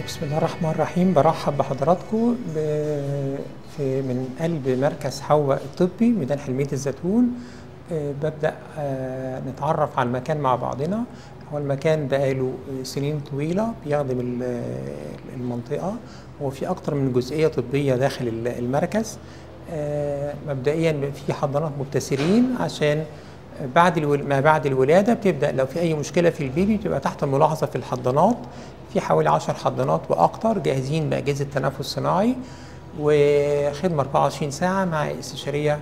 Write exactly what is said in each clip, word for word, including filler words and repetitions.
بسم الله الرحمن الرحيم. برحب بحضراتكم في من قلب مركز حواء الطبي ميدان حلمية الزيتون. ببدأ نتعرف على المكان مع بعضنا. هو المكان بقاله سنين طويلة بيخدم المنطقة، وفي أكتر من جزئية طبية داخل المركز. مبدئيا في حضانات مبتسرين عشان بعد ما بعد الولادة بتبدأ لو في أي مشكلة في البيبي بتبقى تحت الملاحظة في الحضانات. في حوالي عشر حضانات وأكتر جاهزين بأجهزة تنفس صناعي وخدمة أربعة وعشرين ساعة مع استشارية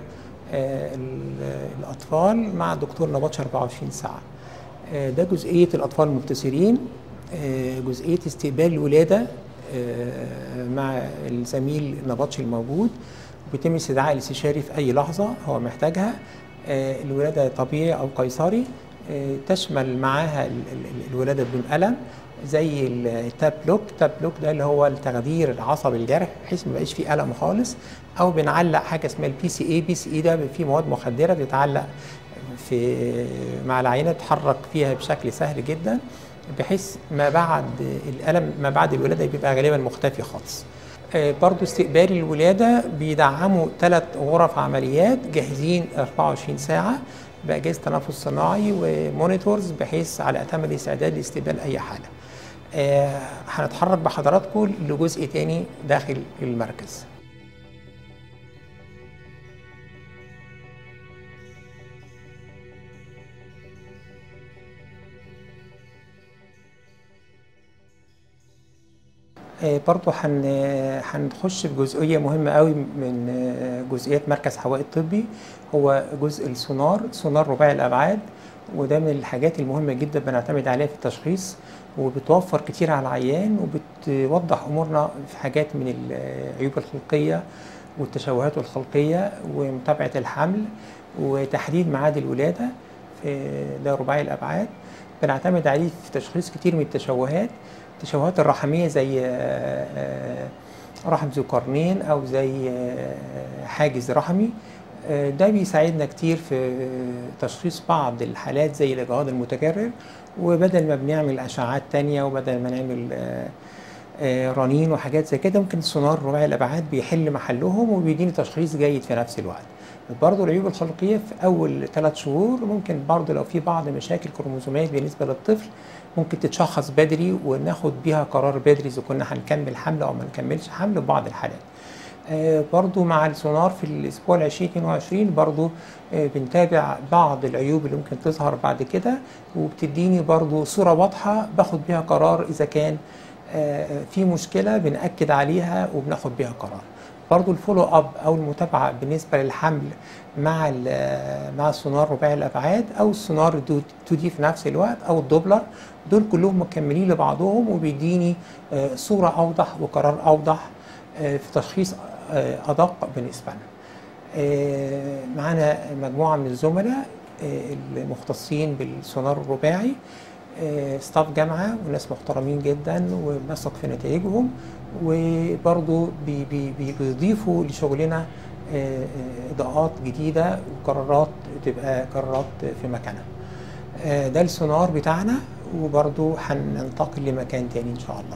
الأطفال مع دكتور نبطش أربعة وعشرين ساعة. ده جزئية الأطفال المبتسرين. جزئية استقبال الولادة مع الزميل نبطش الموجود، وبيتم استدعاء الاستشاري في أي لحظة هو محتاجها. الولادة طبيعي أو قيصري، تشمل معاها الولادة بدون ألم زي التاب لوك. التاب لوك ده اللي هو التخدير العصب الجرح بحيث ما يبقاش فيه ألم خالص، أو بنعلق حاجة اسمها البي سي اي. بي سي اي ده فيه مواد مخدرة بتتعلق في مع العينة، تتحرك فيها بشكل سهل جدا بحيث ما بعد الألم ما بعد الولادة بيبقى غالبا مختفي خالص. برضو استقبال الولادة بيدعموا ثلاث غرف عمليات جاهزين أربعة وعشرين ساعة بأجهزة تنفس صناعي ومونيتورز بحيث على أتم الاستعداد لاستقبال أي حالة. آه هنتحرك بحضراتكم لجزء تاني داخل المركز. آه برضو هنخش في جزئية مهمة قوي من جزئيات مركز حواء الطبي، هو جزء السونار. سونار رباعي الأبعاد، وده من الحاجات المهمة جدا بنعتمد عليها في التشخيص، وبتوفر كتير على العيان وبتوضح أمورنا في حاجات من العيوب الخلقية والتشوهات الخلقية ومتابعة الحمل وتحديد ميعاد الولادة. ده رباعي الأبعاد بنعتمد عليه في تشخيص كتير من التشوهات. التشوهات الرحمية زي رحم ذو قرنين أو زي حاجز رحمي، ده بيساعدنا كتير في تشخيص بعض الحالات زي الإجهاض المتكرر. وبدل ما بنعمل أشعات تانية وبدل ما نعمل رنين وحاجات زي كده، ممكن السونار رباعي الأبعاد بيحل محلهم وبيديني تشخيص جيد في نفس الوقت. برضه العيوب الخلقية في أول ثلاث شهور ممكن برضه لو في بعض مشاكل كروموزومات بالنسبة للطفل ممكن تتشخص بدري وناخد بيها قرار بدري إذا كنا هنكمل حمل أو ما نكملش حمل في بعض الحالات. آه برضو مع السونار في الاسبوع العشرين اتنين وعشرين برضو آه بنتابع بعض العيوب اللي ممكن تظهر بعد كده، وبتديني برضو صورة واضحة باخد بيها قرار اذا كان آه في مشكلة بنأكد عليها وبناخد بيها قرار. برضو الفولو اب او المتابعة بالنسبة للحمل مع مع السونار رباعي الابعاد او السونار اتنين دي في نفس الوقت او الدوبلر، دول كلهم مكملين لبعضهم وبيديني آه صورة اوضح وقرار اوضح في تشخيص أدق بالنسبة لنا. معانا مجموعة من الزملاء المختصين بالسونار الرباعي، ستاف جامعة وناس محترمين جدا وبنثق في نتائجهم، وبرضو بي بي بيضيفوا لشغلنا إضاءات جديدة وقرارات تبقى قرارات في مكانها. ده السونار بتاعنا، وبرضو هننتقل لمكان تاني إن شاء الله.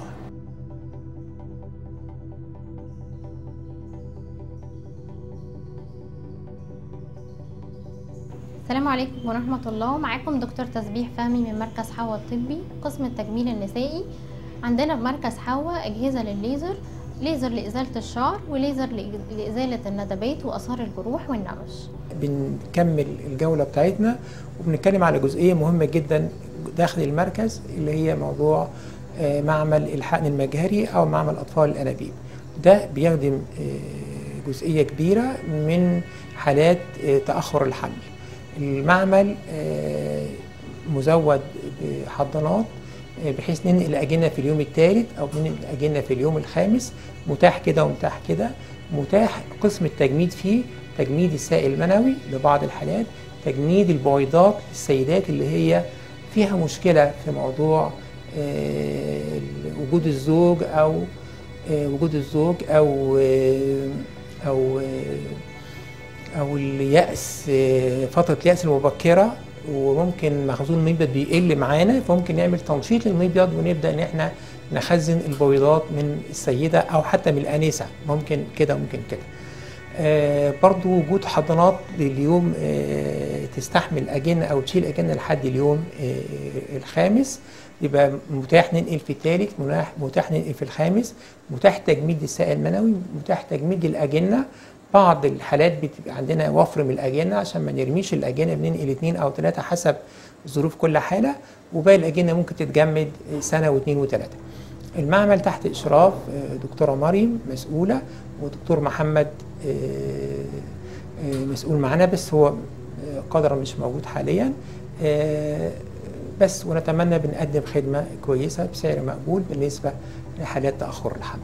السلام عليكم ورحمة الله. معاكم دكتور تسبيح فهمي من مركز حواء الطبي قسم التجميل النسائي. عندنا بمركز حواء أجهزة للليزر، ليزر لإزالة الشعر وليزر لإزالة الندبات وآثار الجروح والنمش. بنكمل الجولة بتاعتنا وبنتكلم على جزئية مهمة جدا داخل المركز اللي هي موضوع معمل الحقن المجهري أو معمل أطفال الأنابيب. ده بيخدم جزئية كبيرة من حالات تأخر الحمل. المعمل مزود بحضانات بحيث ننقل الأجنة في اليوم الثالث أو ننقل الأجنة في اليوم الخامس، متاح كده ومتاح كده. متاح قسم التجميد فيه تجميد السائل المنوي لبعض الحالات، تجميد البويضات للسيدات اللي هي فيها مشكلة في موضوع وجود الزوج أو وجود الزوج أو أو أو اليأس، فترة اليأس المبكرة وممكن مخزون المبيض بيقل معانا، فممكن نعمل تنشيط للمبيض ونبدا ان احنا نخزن البويضات من السيده او حتى من الانسه، ممكن كده ممكن كده. آه برضو وجود حضانات لليوم آه تستحمل اجنه او تشيل اجنه لحد اليوم آه الخامس، يبقى متاح ننقل في الثالث، متاح ننقل في الخامس، متاح تجميد السائل المنوي، متاح تجميد الاجنه. بعض الحالات بتبقى عندنا وفر من الاجنه عشان ما نرميش الاجنه، بننقل اثنين او ثلاثه حسب ظروف كل حاله، وباقي الاجنه ممكن تتجمد سنه واثنين وثلاثه. المعمل تحت اشراف دكتوره مريم مسؤوله، ودكتور محمد مسؤول معانا، بس هو قدر مش موجود حاليا. بس ونتمنى بنقدم خدمه كويسه بسعر مقبول بالنسبه لحالات تاخر الحمل.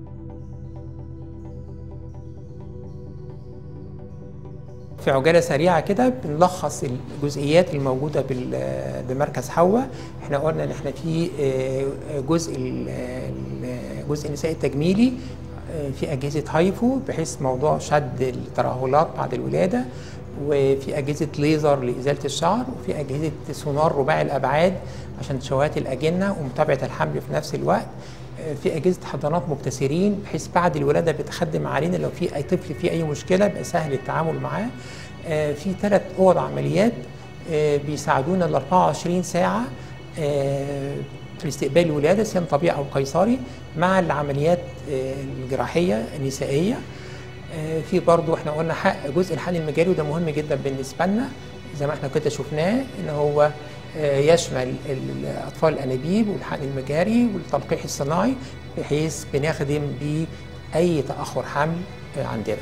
في عجاله سريعه كده بنلخص الجزئيات الموجوده بمركز حواء. احنا قلنا ان احنا في جزء جزء النساء التجميلي، في اجهزه هايفو بحيث موضوع شد الترهلات بعد الولاده، وفي اجهزه ليزر لازاله الشعر، وفي اجهزه سونار رباعي الابعاد عشان تشوهات الاجنه ومتابعه الحمل في نفس الوقت. في اجهزه حضانات مبتسرين بحيث بعد الولاده بتخدم علينا لو في اي طفل فيه اي مشكله بقى سهل التعامل معاه. في ثلاث اوض عمليات بيساعدونا ال أربعة وعشرين ساعه في استقبال الولاده سواء طبيعي او قيصري، مع العمليات الجراحيه النسائيه. في برضو احنا قلنا حق جزء الحقن المجاري، وده مهم جدا بالنسبه لنا زي ما احنا كده شفناه، ان هو يشمل اطفال الانابيب والحقن المجاري والتلقيح الصناعي، بحيث بنخدم بيه اي تاخر حمل عندنا.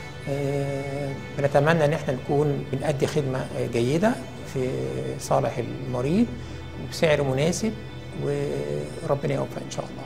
بنتمنى ان احنا نكون بنأدي خدمه جيده في صالح المريض وبسعر مناسب، وربنا يوفق ان شاء الله.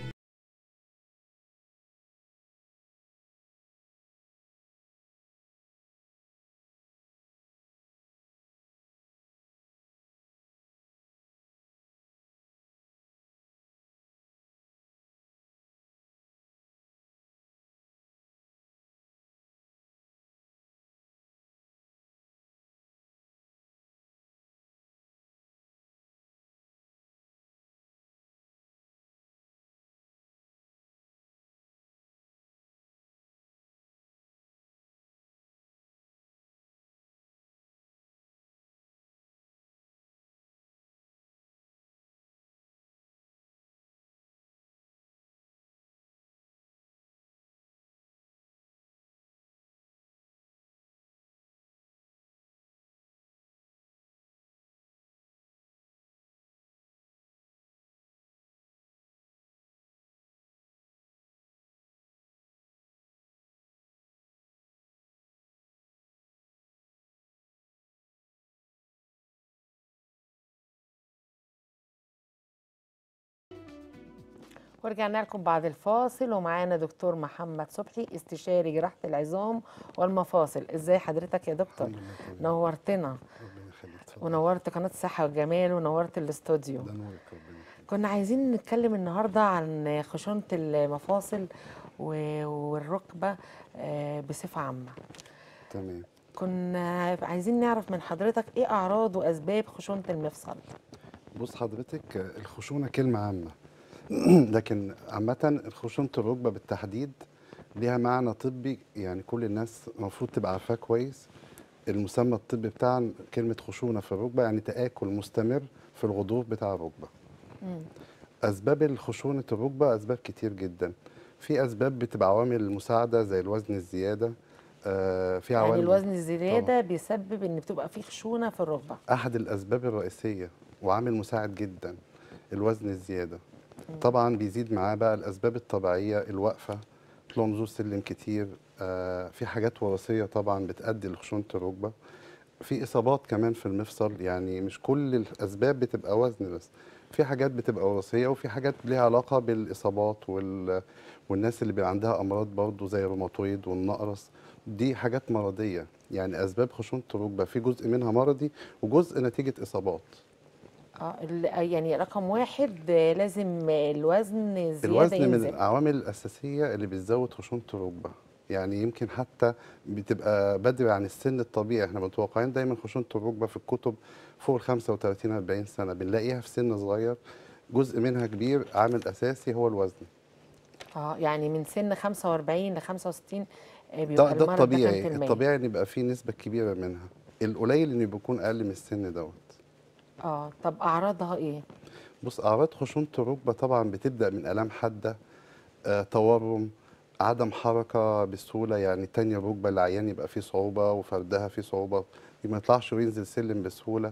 ورجعنا لكم بعد الفاصل، ومعانا دكتور محمد صبحي استشاري جراحة العظام والمفاصل. ازاي حضرتك يا دكتور؟ نورتنا ونورت قناة الصحة والجمال ونورت الاستوديو. كنا عايزين نتكلم النهارده عن خشونة المفاصل والركبة بصفة عامة. تمام. كنا عايزين نعرف من حضرتك ايه اعراض واسباب خشونة المفصل. بص حضرتك، الخشونة كلمة عامة لكن عامة خشونة الركبة بالتحديد ليها معنى طبي، يعني كل الناس المفروض تبقى عارفاه كويس. المسمى الطبي بتاع كلمة خشونة في الركبة يعني تآكل مستمر في الغضروف بتاع الركبة. مم. أسباب الخشونة الركبة أسباب كتير جدا. في أسباب بتبقى عوامل مساعدة زي الوزن الزيادة. آه في عوامل يعني الوزن الزيادة بيسبب إن بتبقى في خشونة في الركبة. أحد الأسباب الرئيسية وعامل مساعد جدا الوزن الزيادة. طبعا بيزيد معاه بقى الاسباب الطبيعيه، الوقفه، طلوع نزول سلم كتير. آه في حاجات وراثيه طبعا بتؤدي لخشونه الركبه. في اصابات كمان في المفصل، يعني مش كل الاسباب بتبقى وزن بس، في حاجات بتبقى وراثيه وفي حاجات ليها علاقه بالاصابات وال والناس اللي بيبقى عندها امراض برضه زي الروماتويد والنقرس، دي حاجات مرضيه. يعني اسباب خشونه الركبه في جزء منها مرضي وجزء نتيجه اصابات. اه يعني رقم واحد لازم الوزن زياده الوزن ينزل. من العوامل الاساسيه اللي بتزود خشونه الركبه. يعني يمكن حتى بتبقى بدري عن السن الطبيعي. احنا متوقعين دايما خشونه الركبه في الكتب فوق ال خمسة وثلاثين أربعين سنه، بنلاقيها في سن صغير. جزء منها كبير عامل اساسي هو الوزن. اه يعني من سن خمسة وأربعين ل خمسة وستين ده بيبقى ده المرض ده كام الطبيعي، في المية؟ الطبيعي ان يبقى فيه نسبه كبيره منها. القليل انه بيكون اقل من السن دوت. اه طب اعراضها ايه؟ بص، اعراض خشونه الركبه طبعا بتبدا من الام حاده، آه، تورم، عدم حركه بسهوله، يعني تاني الركبه العيان يبقى فيه صعوبه وفردها فيه صعوبه، ما يطلعش وينزل سلم بسهوله.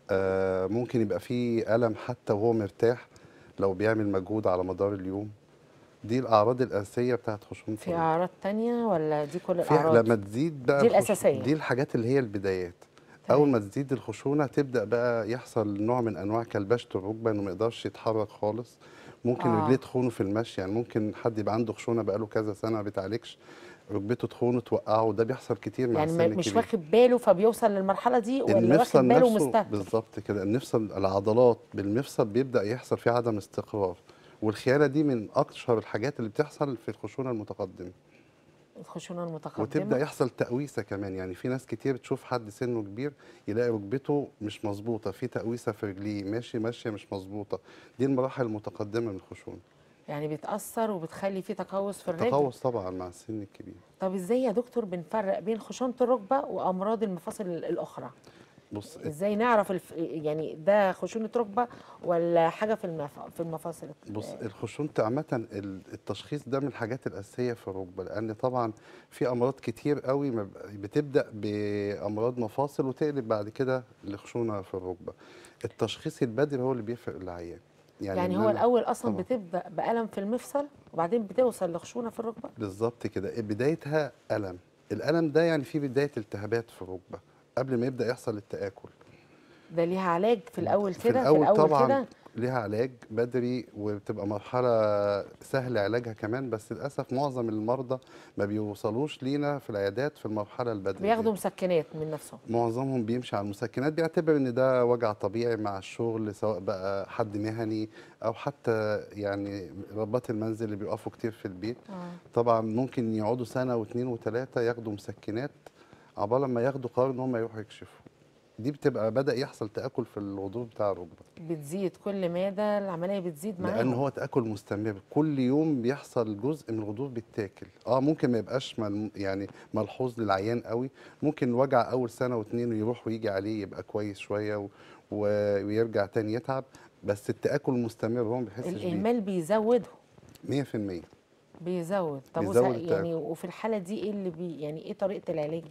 آه، ممكن يبقى فيه الم حتى وهو مرتاح لو بيعمل مجهود على مدار اليوم. دي الاعراض الاساسيه بتاعت خشونه في الركبه. اعراض تانية ولا دي كل في الاعراض؟ لما تزيد بقى دي الخش... الاساسيه. دي الحاجات اللي هي البدايات. تمام. اول ما تزيد الخشونه تبدا بقى يحصل نوع من انواع كلبشه الركبه، انه ما يقدرش يتحرك خالص. ممكن آه. رجليه تخونه في المشي، يعني ممكن حد يبقى عنده خشونه بقاله كذا سنه ما بيتعالجش، ركبته تخونه توقعه، وده بيحصل كتير مع يعني السن ما- الكبير. مش واخد باله فبيوصل للمرحله دي، ولا واخد المفصل باله نفسه ومستهتر؟ بالظبط كده، المفصل العضلات بالمفصل بيبدا يحصل فيه عدم استقرار، والخيانه دي من اشهر الحاجات اللي بتحصل في الخشونه المتقدمه. الخشونه المتقدمه. وتبدا يحصل تقويسه كمان، يعني في ناس كتير تشوف حد سنه كبير يلاقي ركبته مش مظبوطه، في تقويسه في رجليه، ماشي ماشيه مش مظبوطه. دي المراحل المتقدمه من الخشونه. يعني بتاثر وبتخلي في تقوس في الرجل. التقوس طبعا مع السن الكبير. طب ازاي يا دكتور بنفرق بين خشونه الركبه وامراض المفاصل الاخرى؟ بص، ازاي نعرف الف... يعني ده خشونه ركبه ولا حاجه في المف... في المفاصل؟ بص الخشونه عامه ال- التشخيص ده من الحاجات الاساسيه في الركبه، لان طبعا في امراض كتير قوي ما ب- بتبدا بامراض مفاصل وتقلب بعد كده لخشونه في الركبه. التشخيص البدري هو اللي بيفرق العيان. يعني, إن يعني هو أنا- الاول اصلا طبعاً. بتبدا بالم في المفصل وبعدين بتوصل لخشونه في الركبه؟ بالظبط كده، بدايتها ألم. الألم ده يعني في بداية التهابات في الركبة قبل ما يبدأ يحصل التآكل. ده ليها علاج في الاول في كده؟ الأول في الاول طبعا كده؟ ليها علاج بدري، وبتبقى مرحلة سهل علاجها كمان، بس للأسف معظم المرضى ما بيوصلوش لينا في العيادات في المرحلة البدرية. بياخدوا دي. مسكنات من نفسهم؟ معظمهم بيمشي على المسكنات، بيعتبر ان ده وجع طبيعي مع الشغل، سواء بقى حد مهني او حتى يعني ربات المنزل اللي بيقفوا كتير في البيت. آه. طبعا ممكن يقعدوا سنه واثنين وثلاثه ياخدوا مسكنات عقبال ما ياخدوا قرار ان هم يروحوا يكشفوا. دي بتبقى بدأ يحصل تآكل في الغضروف بتاع الركبه، بتزيد كل مدى العمليه بتزيد معاهم؟ لان هو تآكل مستمر كل يوم بيحصل جزء من الغضروف بيتاكل. اه ممكن ما يبقاش مل يعني ملحوظ للعيان قوي، ممكن الوجع اول سنه واتنين يروح ويجي عليه يبقى كويس شويه و... و- ويرجع تاني يتعب، بس التآكل مستمر هو ما بيحسش بيه. الاهمال بيزوده؟ مية في المية بيزود. طب بيزود وس- التآكل. يعني وفي الحاله دي ايه اللي بي يعني ايه طريقه العلاج؟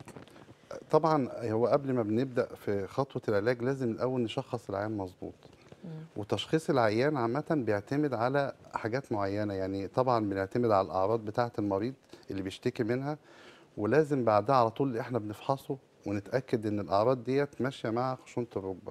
طبعا هو قبل ما بنبدأ في خطوة العلاج لازم الأول نشخص العيان مظبوط. وتشخيص العيان عامة بيعتمد على حاجات معينة، يعني طبعا بنعتمد على الأعراض بتاعة المريض اللي بيشتكي منها، ولازم بعدها على طول احنا بنفحصه ونتأكد ان الأعراض ديت ماشية مع خشونة الركبة.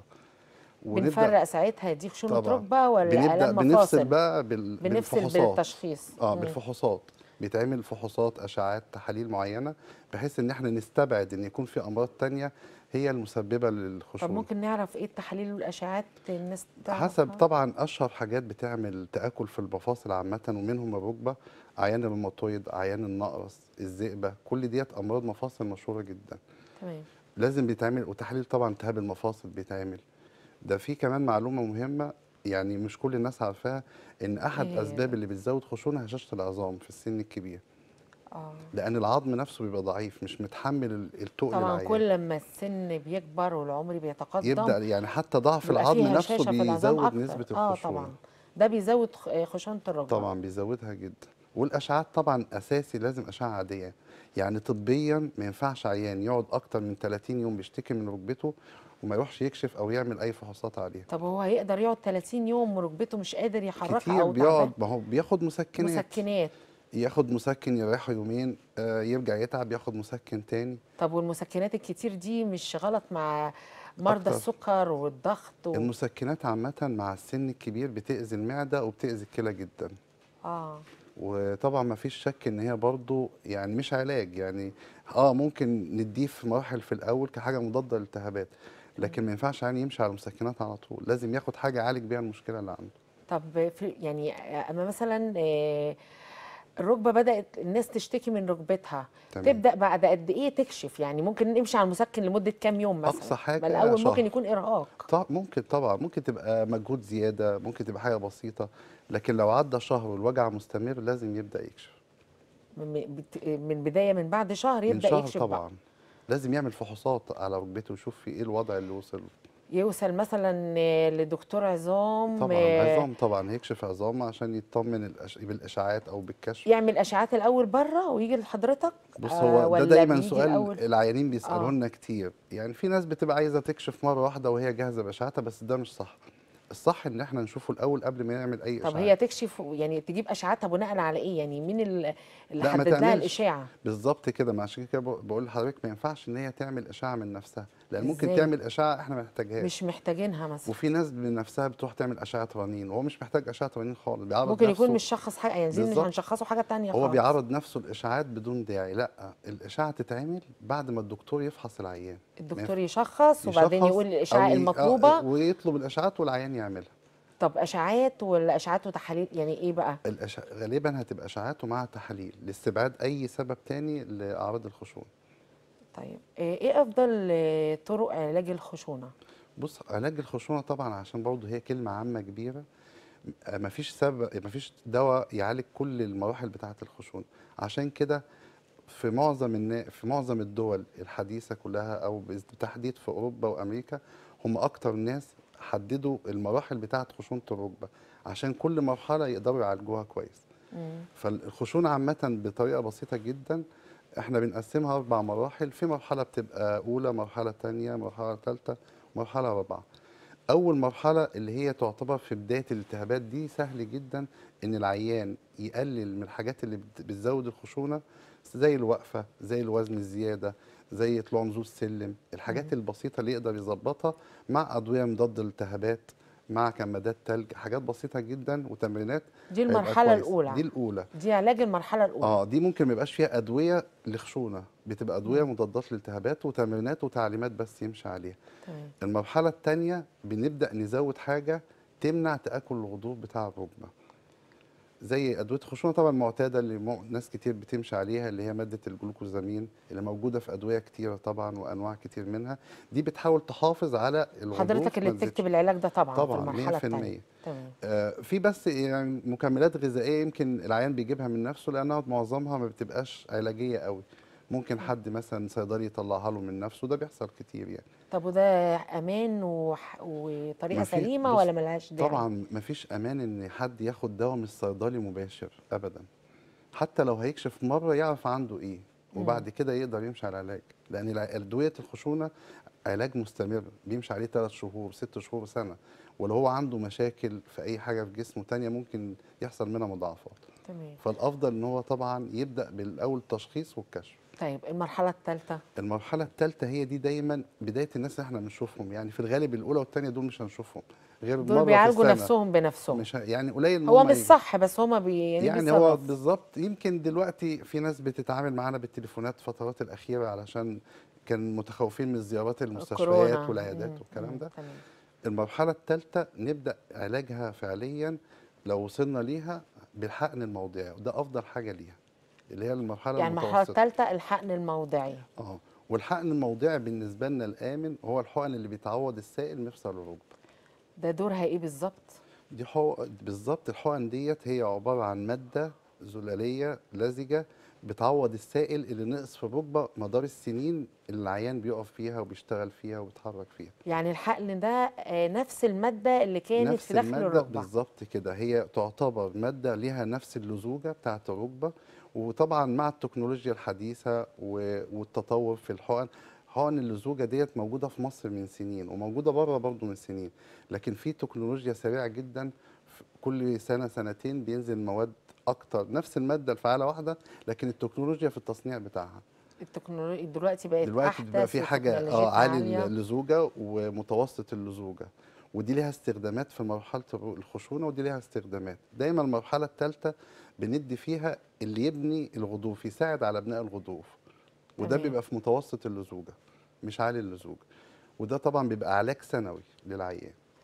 بنفرق ساعتها دي خشونه طبعا ركبه ولا بنبدأ الام بنفصل مفاصل؟ بقى بال... بنفصل بالفحوصات. بالتشخيص. اه مم. بالفحوصات، بيتعمل فحوصات، اشعاعات، تحاليل معينه، بحيث ان احنا نستبعد ان يكون في امراض تانية هي المسببه طب للخشونه. ممكن نعرف ايه التحاليل والاشعاعات الناس حسب تعرفها؟ طبعا اشهر حاجات بتعمل تآكل في المفاصل عامه، ومنهم الركبه، عيان الروماتويد، عيان النقرس، الذئبه، كل ديت امراض مفاصل مشهوره جدا. تمام. لازم بيتعمل، وتحاليل طبعا التهاب المفاصل بيتعمل. ده في كمان معلومه مهمه يعني مش كل الناس عارفاها، ان احد إيه هي؟ اسباب اللي بتزود خشونه هشاشه العظام في السن الكبير، اه لان العظم نفسه بيبقى ضعيف مش متحمل ال- التقل طبعا العيان. كل لما السن بيكبر والعمر بيتقدم يبدا يعني حتى ضعف بيبقى العظم فيه نفسه هشاشة في العظام بيزود أكتر. نسبه اه الخشونه. طبعا ده بيزود خ- خشونة الركبة. طبعا بيزودها جدا. والاشعاعات طبعا اساسي، لازم اشعه عاديه، يعني طبيا ما ينفعش عيان يقعد اكتر من ثلاثين يوم بيشتكي من ركبته وما يروحش يكشف او يعمل اي فحوصات عليها. طب هو هيقدر يقعد ثلاثين يوم وركبته مش قادر يحركها كتير او بيقعد، تعبان؟ ما هو بياخد مسكنات. مسكنات. ياخد مسكن يريحه يومين، آه يرجع يتعب ياخد مسكن تاني. طب والمسكنات الكتير دي مش غلط مع مرضى أكتر. السكر والضغط و... المسكنات عامة مع السن الكبير بتأذي المعدة وبتأذي الكلى جدا. اه وطبعا ما فيش شك ان هي برضو يعني مش علاج، يعني اه ممكن نديه في مراحل في الاول كحاجة مضادة للالتهابات، لكن ما ينفعش يعني يمشي على المسكنات على طول، لازم ياخد حاجة يعالج بيها المشكلة اللي عنده. طب في يعني اما مثلا آه الركبه بدات الناس تشتكي من ركبتها، تمام. تبدا بعد قد ايه تكشف؟ يعني ممكن نمشي على المسكن لمده كام يوم مثلا؟ اقصى حاجه ما الاول شهر. ممكن يكون ارهاق. طب ممكن طبعا، ممكن تبقى مجهود زياده، ممكن تبقى حاجه بسيطه، لكن لو عدى شهر والوجع مستمر لازم يبدا يكشف. من بت- من بدايه من بعد شهر من يبدا شهر يكشف طبعا بقى. لازم يعمل فحوصات على ركبته ويشوف في ايه الوضع اللي وصل له. يوصل مثلا لدكتور عظام، طبعا آه، عظام، طبعا هيكشف عظام عشان يطمن الأش... بالاشعاعات او بالكشف. يعمل اشعاعات الاول بره ويجي لحضرتك؟ بص آه، هو ده ولا دايما بيجي سؤال الاول؟ العيانين بيسالوه اه لنا كتير، يعني في ناس بتبقى عايزه تكشف مره واحده وهي جاهزه باشعتها، بس ده مش صح. الصح ان احنا نشوفه الاول قبل ما نعمل اي طب اشعاعات. هي تكشف يعني تجيب اشعاعاتها بناء على ايه؟ يعني مين ال- اللي لا ما حدد لها تعملش الاشاعه؟ بالظبط كده، ما عشان كده بقول لحضرتك ما ينفعش ان هي تعمل اشعه من نفسها، لان ممكن ازاي؟ تعمل اشعه احنا ما نحتاجهاش. مش محتاجينها مثلا؟ وفي ناس من نفسها بتروح تعمل اشعه رنين وهو مش محتاج اشعه رنين خالص، بيعرض ممكن يكون نفسه. مش شخص حاجه، يعني زي مش بالظبط، هنشخصه حاجه تانية هو خالص. بيعرض نفسه الاشاعات بدون داعي. لا، الاشعه تتعمل بعد ما الدكتور يفحص العيان. ما الدكتور ينفع- يشخص وبعدين يشخص يقول او الاشعاع ي... آه، المطلوبه. ويطلب الاشعاعات والعيان يعملها. طب اشعاعات ولا اشعاعات وتحاليل؟ يعني ايه بقى؟ الأش... غالبا هتبقى اشعاعات ومع تحاليل لاستبعاد اي سبب تاني لاعراض الخشونه. طيب آه، ايه افضل آه، طرق علاج الخشونه؟ بص، علاج الخشونه طبعا عشان برضه هي كلمه عامه كبيره، آه، مفيش سبب، مفيش دواء يعالج كل المراحل بتاعه الخشونه. عشان كده في معظم النا... في معظم الدول الحديثه كلها، او بالتحديد في اوروبا وامريكا، هم اكتر ناس حددوا المراحل بتاعه خشونه الركبه عشان كل مرحله يقدروا يعالجوها كويس. مم. فالخشونه عامه بطريقه بسيطه جدا احنا بنقسمها اربع مراحل. في مرحله بتبقى اولى، مرحله ثانيه، مرحله ثالثه، مرحله رابعه. اول مرحله اللي هي تعتبر في بدايه الالتهابات دي سهل جدا ان العيان يقلل من الحاجات اللي بت- بتزود الخشونه، زي الوقفه، زي الوزن الزياده، زي طلوع نزول السلم، الحاجات البسيطه اللي يقدر يظبطها مع ادويه مضاد للالتهابات، مع كمادات تلج، حاجات بسيطه جدا وتمرينات. دي هيبقى المرحله كويس. الاولى. دي الاولى. دي علاج المرحله الاولى. اه دي ممكن ما يبقاش فيها ادويه لخشونه، بتبقى ادويه مم. مضادات للالتهابات وتمرينات وتعليمات بس يمشي عليها. تمام. المرحله الثانيه بنبدا نزود حاجه تمنع تاكل الغضروف بتاع الركبه، زي ادويه الخشونه طبعا المعتاده اللي مو- ناس كتير بتمشي عليها، اللي هي ماده الجلوكوزامين اللي موجوده في ادويه كتيره طبعا وانواع كتير منها. دي بتحاول تحافظ على الغضروف. حضرتك اللي ما تزيدش. بتكتب العلاج ده طبعا, طبعا في المرحله مية في المية. الثانيه. تمام. آه، في بس يعني مكملات غذائيه يمكن العيان بيجيبها من نفسه، لانها معظمها ما بتبقاش علاجيه قوي. ممكن حد مثلا صيدلي يطلعها له من نفسه، ده بيحصل كتير يعني. طب وده امان وح... وطريقه ما في- سليمه بص، ولا ملهاش داعي؟ طبعا ما فيش امان ان حد ياخد دواء من الصيدلي مباشر ابدا. حتى لو هيكشف مره يعرف عنده ايه، وبعد كده يقدر يمشي على العلاج، لان الع- ادويه الخشونه علاج مستمر بيمشي عليه ثلاث شهور، ست شهور، سنه. ولو هو عنده مشاكل في اي حاجه في جسمه تانية ممكن يحصل منها مضاعفات. تمام. فالافضل ان هو طبعا يبدا بالاول التشخيص والكشف. طيب المرحله الثالثه؟ المرحله الثالثه هي دي دايما بدايه الناس اللي احنا بنشوفهم، يعني في الغالب الاولى والثانيه دول مش هنشوفهم غير دول مره في بيعالجوا السنه. نفسهم بنفسهم؟ مش ه- يعني قليل إن هو هم مش يجوا. صح، بس هما بي يعني, يعني هو بيتصرفوا. بالظبط. يمكن دلوقتي في ناس بتتعامل معانا بالتليفونات الفترات الاخيره علشان كان متخوفين من زيارات المستشفيات كورونا. والعيادات مم. والكلام مم. ده. تمام. المرحله الثالثه نبدا علاجها فعليا لو وصلنا ليها بالحقن الموضعي، وده افضل حاجه ليها، اللي هي المرحله يعني المرحله المتوسطه. الثالثه الحقن الموضعي. اه والحقن الموضعي بالنسبه لنا الامن هو الحقن اللي بيتعوض السائل مفصل الركبه. ده دورها ايه بالظبط؟ دي حق... بالظبط الحقن ديت هي عباره عن ماده زلاليه لزجه بتعوض السائل اللي نقص في الركبه مدار السنين اللي العيان بيقف فيها وبيشتغل فيها وبيتحرك فيها. يعني الحقن ده آه، نفس الماده اللي كانت نفس في داخل الماده الركبه؟ بالظبط كده، هي تعتبر ماده ليها نفس اللزوجه بتاعه الركبه. وطبعا مع التكنولوجيا الحديثه و... والتطور في الحقن، حقن اللزوجه ديت موجوده في مصر من سنين وموجوده بره برضه من سنين، لكن في تكنولوجيا سريعه جدا. في كل سنه سنتين بينزل مواد اكتر، نفس الماده الفعاله واحده، لكن التكنولوجيا في التصنيع بتاعها. التكنولوجيا دلوقتي بقت دلوقتي احدث بيبقى في حاجه اه وتكنولوجيتها عالي عالية. اللزوجه ومتوسط اللزوجه، ودي ليها استخدامات في مرحله الخشونه ودي ليها استخدامات. دايما المرحله الثالثه بندي فيها اللي يبني الغضروف، يساعد على بناء الغضروف، وده تمام. بيبقى في متوسط اللزوجه مش عالي اللزوجه، وده طبعا بيبقى علاج سنوي للعيان.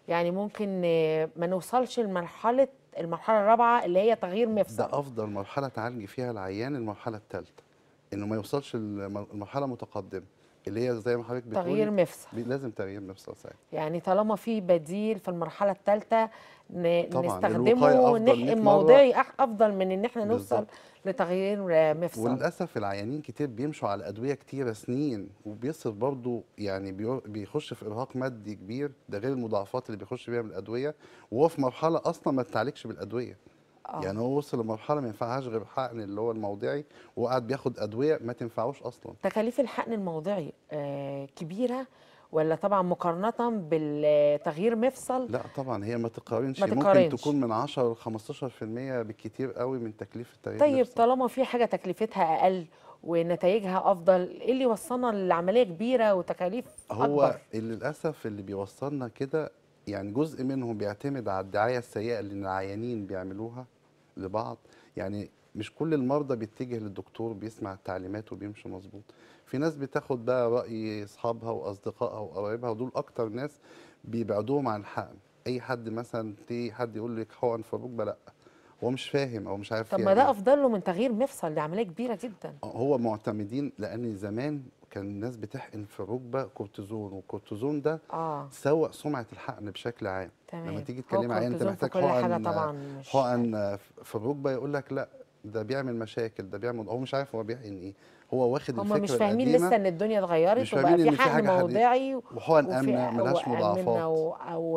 يعني ممكن آه، ما نوصلش لمرحله المرحله الرابعه اللي هي تغيير مفصل. ده افضل مرحله تعالجي فيها العيان المرحله الثالثه، انه ما يوصلش للمرحله المتقدمه اللي هي زي ما حضرتك بتقولي تغيير مفصل. بي- لازم تغيير مفصل ساعتها. يعني طالما في بديل في المرحله الثالثه طبعا نستخدمه الوقايه افضل مية ونحقن مره. موضعي أح- افضل من ان احنا نوصل بالظبط. لتغيير آه، مفصل. وللاسف العيانين كتير بيمشوا على ادويه كتيره سنين، وبيصرف برضه يعني بيو- بيخش في ارهاق مادي كبير، ده غير المضاعفات اللي بيخش بيها من الادويه، وهو في مرحله اصلا ما تتعالجش بالادويه. آه. يعني هو وصل لمرحله ما ينفعهاش غير حقن اللي هو الموضعي، وقعد بياخد ادويه ما تنفعوش اصلا. تكاليف الحقن الموضعي آه، كبيره، ولا طبعا مقارنه بالتغيير مفصل؟ لا طبعا هي ما تقارنش، ما ممكن تقارنش. تكون من عشرة ل خمستاشر في المية بالكتير قوي من تكلفه التغيير طيب نفسه. طالما في حاجه تكلفتها اقل ونتائجها افضل، ايه اللي وصلنا لعمليه كبيره وتكاليف هو اكبر؟ للاسف اللي بيوصلنا كده يعني جزء منهم بيعتمد على الدعايه السيئه اللي العيانين بيعملوها لبعض. يعني مش كل المرضى بيتجه للدكتور بيسمع التعليمات وبيمشي مظبوط، في ناس بتاخد بقى راي اصحابها واصدقائها وقرايبها، ودول اكتر ناس بيبعدوهم عن الحقن. اي حد مثلا تيجي حد يقول لك حقن في الركبه، لا هو مش فاهم او مش عارف طب فيها ما ده ايه. افضل له من تغيير مفصل، دي عمليه كبيره جدا. هو معتمدين، لان زمان كان الناس بتحقن في الركبه كورتيزون، والكورتيزون ده اه سوء سمعه الحقن بشكل عام. تمام. لما تيجي هو تكلمي عيان انت كورتيزون في محتاج كل حاجه حقن طبعا مش حقن في الركبه، يقول لك لا ده بيعمل مشاكل، ده بيعمل، هو مش عارف هو بيحقن ايه، هو واخد هم الفكره مش فاهمين القديمه. لسه ان الدنيا مش اتغيرت وبقى فاهمين في ان في حقن حاجه حديثه موضعي وحقن وفي امنه ملهاش وامنه مضاعفات. و- او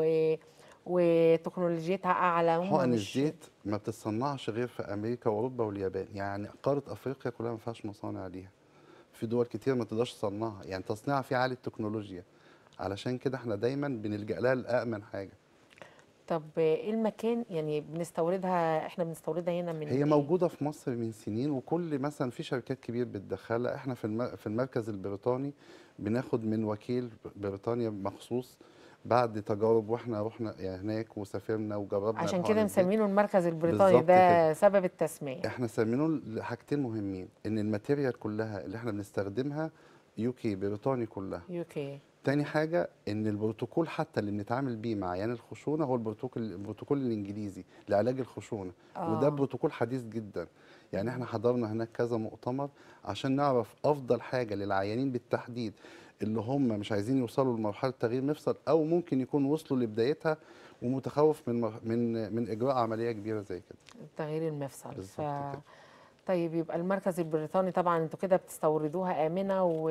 وتكنولوجيتها اعلى. هم حقن مش الزيت ما بتتصنعش غير في امريكا واوروبا واليابان، يعني قاره افريقيا كلها ما فيهاش مصانع ليها. في دول كتير ما تقدرش تصنعها، يعني تصنيعها فيه عالي التكنولوجيا، علشان كده احنا دايما بنلجأ لها لأأمن حاجه. طب ايه المكان يعني بنستوردها؟ احنا بنستوردها هنا من هي إيه؟ موجوده في مصر من سنين، وكل مثلا في شركات كبير بتدخلها. احنا في الم- في المركز البريطاني بناخد من وكيل بريطانيا مخصوص بعد تجارب، واحنا رحنا يعني هناك وسافرنا وجربنا عشان الحقن كده الزيت. مسمينه المركز البريطاني، بالظبط كده. ده سبب التسميه. احنا سميناه لحاجتين مهمين، ان الماتيريال كلها اللي احنا بنستخدمها يوكي بريطاني كلها. يوكي. تاني حاجة ان البروتوكول حتى اللي بنتعامل بيه مع عيان الخشونة هو البروتوكول البروتوكول الانجليزي لعلاج الخشونة. آه. وده بروتوكول حديث جدا. يعني احنا حضرنا هناك كذا مؤتمر عشان نعرف افضل حاجة للعيانين بالتحديد اللي هم مش عايزين يوصلوا لمرحلة تغيير مفصل، او ممكن يكونوا وصلوا لبدايتها ومتخوف من مر- من من اجراء عملية كبيرة زي كده. تغيير المفصل. ف... بالظبط كده. طيب يبقى المركز البريطاني طبعا انتوا كده بتستوردوها امنه و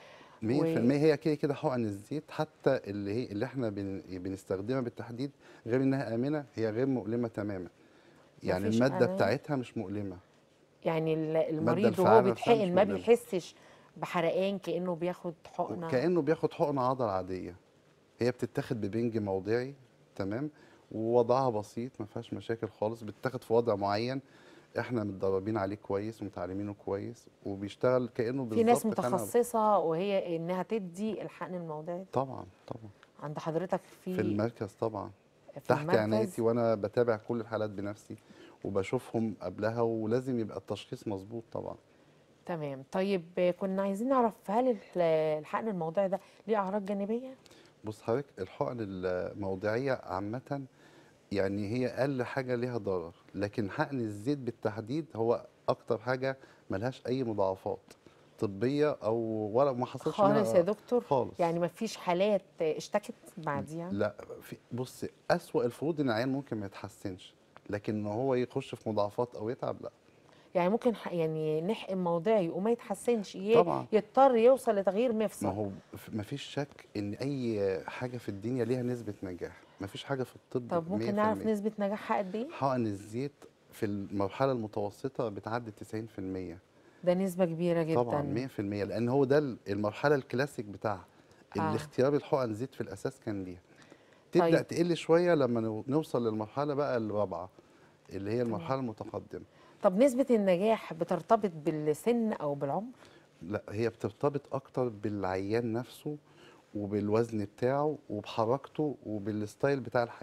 مية في المية هي كده كده حقن الزيت، حتى اللي هي اللي احنا بن بنستخدمها بالتحديد، غير انها امنه هي غير مؤلمه تماما. يعني مفيش الماده أمان. بتاعتها مش مؤلمه. يعني ال- المريض وهو الفعالة نفسها مش بيتحقن ما مؤلمة. بيحسش بحرقان كانه بياخد حقنه؟ كانه بياخد حقن عضل عاديه. هي بتتاخد ببنج موضعي، تمام، ووضعها بسيط ما فيهاش مشاكل خالص، بتتاخد في وضع معين احنا متدربين عليه كويس ومتعلمينه كويس، وبيشتغل كانه بالظبط. في ناس كان- متخصصه وهي انها تدي الحقن الموضعي. طبعا طبعا. عند حضرتك في في المركز طبعا، في تحت المركز؟ عنايتي، وانا بتابع كل الحالات بنفسي وبشوفهم قبلها، ولازم يبقى التشخيص مظبوط طبعا. تمام. طيب كنا عايزين نعرف هل ال- الحقن الموضعي ده ليه اعراض جانبيه؟ بص حضرتك، الحقن الموضعيه عامه يعني هي اقل حاجه ليها ضرر، لكن حقن الزيت بالتحديد هو اكتر حاجه ملهاش اي مضاعفات طبيه او ولا ما حصلش خالص يا منها دكتور؟ خالص. يعني ما فيش حالات اشتكت بعديها؟ لا، في بص، اسوأ الفروض ان العيان ممكن ما يتحسنش، لكن ان هو يخش في مضاعفات او يتعب لا. يعني ممكن ح- يعني نحقن موضعي وما يتحسنش، ي- طبعا. يضطر يوصل لتغيير ما مفصل. هو ما فيش شك ان اي حاجه في الدنيا ليها نسبه نجاح، ما فيش حاجه في الطب طب ممكن مية في نعرف المية. نسبة نجاحها قد ايه؟ حقن الزيت في المرحله المتوسطه بتعدي تسعين في المية. ده نسبة كبيرة جدا. طبعا مية في المية، لان هو ده المرحله الكلاسيك بتاعها اللي آه. اختيار الحقن زيت في الاساس كان ليها. تبدا طيب. تقل شويه لما نو- نوصل للمرحله بقى الرابعه اللي هي المرحله المتقدمه. طب نسبة النجاح بترتبط بالسن أو بالعمر؟ لا، هي بترتبط اكتر بالعيان نفسه وبالوزن بتاعه وبحركته وبالستايل بتاع الحياه.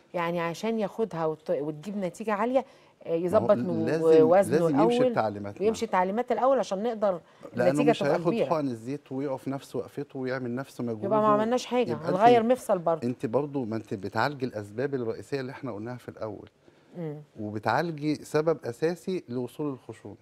يعني عشان ياخدها وت- وتجيب نتيجه عاليه آه، ما هو يظبط لازم وزنه لازم يمشي الاول بتعليماتنا، ويمشي تعليمات الاول عشان نقدر لانه النتيجه مش تبقى هياخد كبيره. حقن الزيت ويقف نفس وقفته ويعمل نفس يبقى ما مجهوده. عملناش حاجه، يبقى هنغير انت مفصل برضه. انت برضه ما انت بتعالجي الاسباب الرئيسيه اللي احنا قلناها في الاول، مم. وبتعالجي سبب اساسي لوصول الخشونه.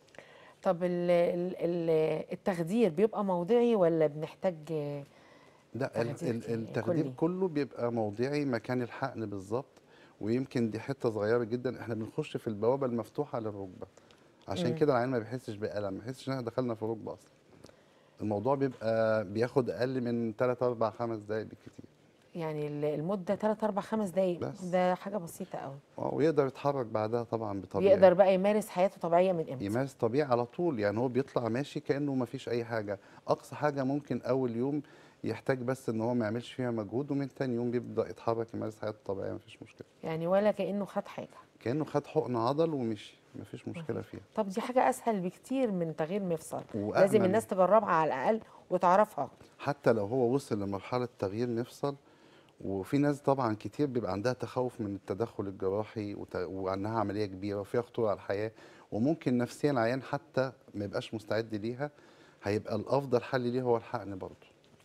طب ال ال ال التخدير بيبقى موضعي ولا بنحتاج آه، لا، ال- تخدير ال- ك- التخدير كلي؟ كله بيبقى موضعي مكان الحقن بالظبط، ويمكن دي حته صغيره جدا، احنا بنخش في البوابه المفتوحه للركبه، عشان مم. كده العيان ما بيحسش بألم، ما بيحسش ان احنا دخلنا في الركبه اصلا. الموضوع بيبقى بياخد اقل من ثلاثة أربعة خمس دقائق بالكتير يعني ال- المده ثلاثة أربعة خمس دقايق، بس. ده حاجه بسيطه قوي. اه، ويقدر يتحرك بعدها طبعا بطبيعي. بيقدر بقى يمارس حياته طبيعيه من امتى؟ يمارس طبيعي على طول، يعني هو بيطلع ماشي كأنه ما فيش أي حاجة. أقصى حاجة ممكن أول يوم يحتاج بس إن هو ما يعملش فيها مجهود، ومن تاني يوم بيبدأ يتحرك يمارس حياته طبيعية، ما فيش مشكلة. يعني ولا كانه خد حاجه. كأنه خد حقن عضل ومشي، ما فيش مشكلة فيها. طب دي حاجه اسهل بكتير من تغيير مفصل، لازم وأأمن. الناس تجربها على الاقل وتعرفها. حتى لو هو وصل لمرحلة تغيير مفصل، وفي ناس طبعا كتير بيبقى عندها تخوف من التدخل الجراحي وت- وانها عمليه كبيره وفيها خطوره على الحياه، وممكن نفسيا العيان حتى ما يبقاش مستعد ليها، هيبقى الافضل حل ليه هو الحقن برضه.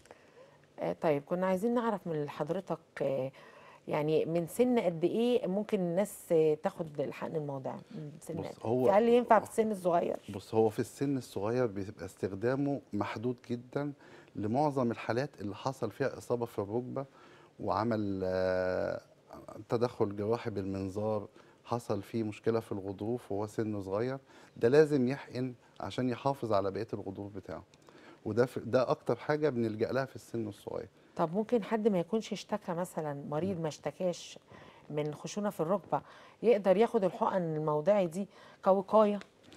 آه، طيب كنا عايزين نعرف من حضرتك آه، يعني من سن قد ايه ممكن الناس آه، تاخد الحقن الموضعي؟ من سن بص، قد هو- إيه؟ هل ينفع في السن الصغير؟ بص، هو في السن الصغير بيبقى استخدامه محدود جدا لمعظم الحالات اللي حصل فيها اصابه في الركبه، وعمل آه، تدخل جراحي بالمنظار، حصل فيه مشكله في الغضروف وهو سنه صغير، ده لازم يحقن عشان يحافظ على بقيه الغضروف بتاعه. وده في ده اكتر حاجه بنلجأ لها في السن الصغير. طب ممكن حد ما يكونش اشتكى، مثلا مريض ما اشتكاش من خشونة في الركبة، يقدر ياخد الحقن الموضعي دي كوقاية؟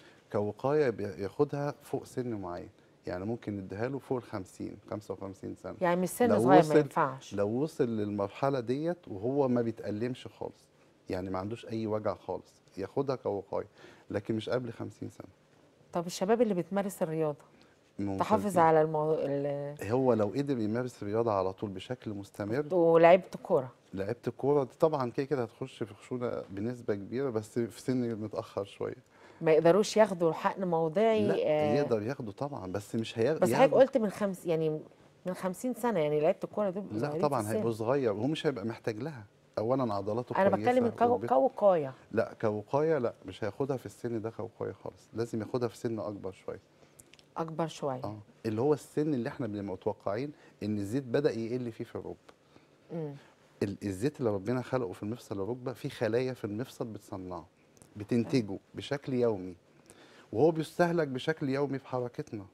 كوقايه بي- ياخدها فوق سن معين، يعني ممكن نديها له فوق ال خمسين خمسة وخمسين سنه. يعني مش سن لو صغير ما وصل ينفعش؟ لو وصل للمرحله ديت وهو ما بيتألمش خالص، يعني ما عندوش اي وجع خالص، ياخدها كوقايه، لكن مش قبل خمسين سنه. طب الشباب اللي بتمارس الرياضة تحافظ ممتازين. على المو... ال... هو لو قدر يمارس الرياضه على طول بشكل مستمر، ولعبت كورة، لعبت الكوره دي طبعا كده كده هتخش في خشونه بنسبه كبيره، بس في سن متاخر شويه. ما يقدروش ياخدوا حقن موضعي؟ لا، آه، يقدر ياخده طبعا، بس مش هياخد. بس حضرتك قلت من خمس، يعني من خمسين سنة، يعني لعبت الكورة دول بيبقوا لا صغيرين في طبعا السن. هيبقى صغير وهو مش هيبقى محتاج لها. اولا عضلاته أنا كويسه بتكلم كو... والبت- كوقاية. لا كوقايه، لا مش هياخدها في السن ده كوقايه خالص، لازم ياخدها في سن اكبر شويه. أكبر شوية. اه، اللي هو السن اللي احنا بنبقى متوقعين ان الزيت بدا يقل فيه في الركبه. مم. ال- الزيت اللي ربنا خلقه في المفصل الركبه، في خلايا في المفصل بتصنعه، بتنتجه بشكل يومي، وهو بيستهلك بشكل يومي في حركتنا.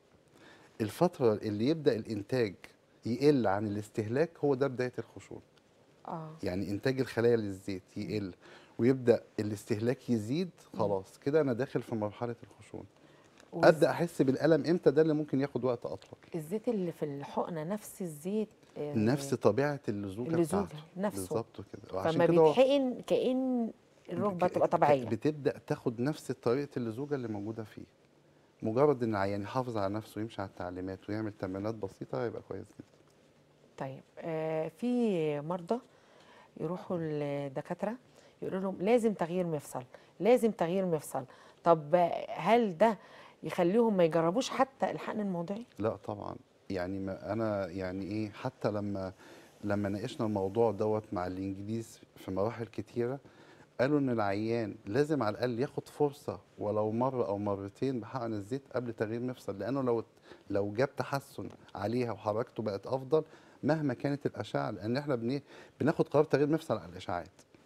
الفتره اللي يبدا الانتاج يقل عن الاستهلاك، هو ده بدايه الخشونه. اه يعني انتاج الخلايا للزيت يقل ويبدا الاستهلاك يزيد، خلاص كده انا داخل في مرحله الخشونه. والز- ابدا احس بالالم امتى؟ ده اللي ممكن ياخد وقت اطول. الزيت اللي في الحقنة نفس الزيت آه، نفس طبيعه اللزوجه اللزوجة بتاعته نفسه. بالظبط كده. فما وعشان كده هو بيتحقن كأن الركبة تبقى طبيعية. بتبدا تاخد نفس طريقه اللزوجه اللي موجوده فيه. مجرد ان العيان يحافظ على نفسه ويمشي على التعليمات ويعمل تمرينات بسيطه، هيبقى كويس جدا. طيب آه في مرضى يروحوا للدكاترة يقولوا لهم لازم تغيير مفصل، لازم تغيير مفصل. طب آه، هل ده يخليهم ما يجربوش حتى الحقن الموضعي؟ لا طبعا، يعني ما انا يعني ايه، حتى لما لما ناقشنا الموضوع دوت مع الانجليز في مراحل كتيره، قالوا ان العيان لازم على الاقل ياخد فرصه ولو مره او مرتين بحقن الزيت قبل تغيير مفصل، لانه لو لو جاب تحسن عليها وحركته بقت افضل مهما كانت الاشعه، لان احنا بن بناخد قرار تغيير مفصل على الاشعاعات.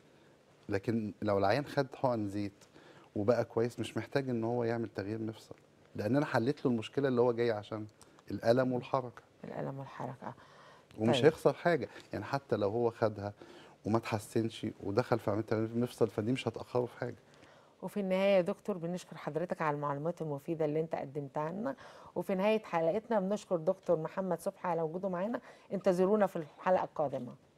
لكن لو العيان خد حقن زيت وبقى كويس، مش محتاج ان هو يعمل تغيير مفصل، لان انا حليت له المشكله اللي هو جاي عشان الالم والحركه، الألم والحركة. ومش طيب. هيخسر حاجه. يعني حتى لو هو خدها وما تحسنش ودخل في عمليه تغيير مفصل، فدي مش هتاخره في حاجه. وفي النهاية يا دكتور بنشكر حضرتك على المعلومات المفيدة اللي انت قدمتها لنا، وفي نهاية حلقتنا بنشكر دكتور محمد صبحي على وجوده معانا. انتظرونا في الحلقة القادمة.